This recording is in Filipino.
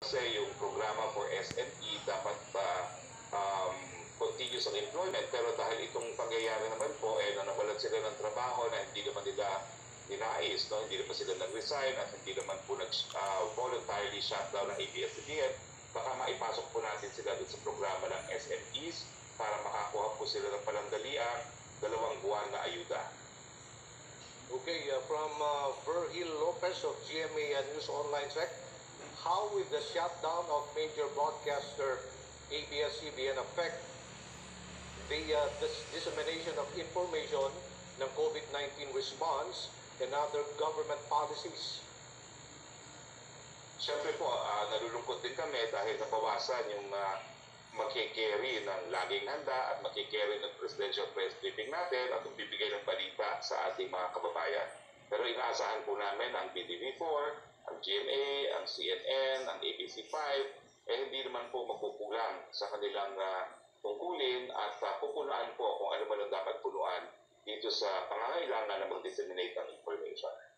Kasi yung programa for SME dapat continuous ang employment, pero dahil itong pangyayari naman po, nawalan sila ng trabaho na hindi naman nila ninais, no? Hindi naman sila nag-resign at hindi naman po voluntarily shutdown ng ABS-CBN, baka maipasok po natin sila dun sa programa ng SMEs para makakuha po sila ng panandaliang 2 buwan na ayuda. Okay, from Vergil Lopez of GMA News Online Check, how will the shutdown of major broadcaster ABS-CBN affect the dissemination of information ng COVID-19 response and other government policies? Siyempre po, nalulungkot din kami dahil nabawasan yung makikerry ng laging handa at makikerry ng presidential press briefing natin at bibigay ng balita sa ating mga kababayan. Pero inaasahan po namin ang BTV4, ang GMA, ang CNN, ang ABC5, hindi naman po magkukulang sa kanilang tungkulin at pupunaan po kung ano man ang dapat punuan dito sa pangangailangan na mag-disseminate ng information.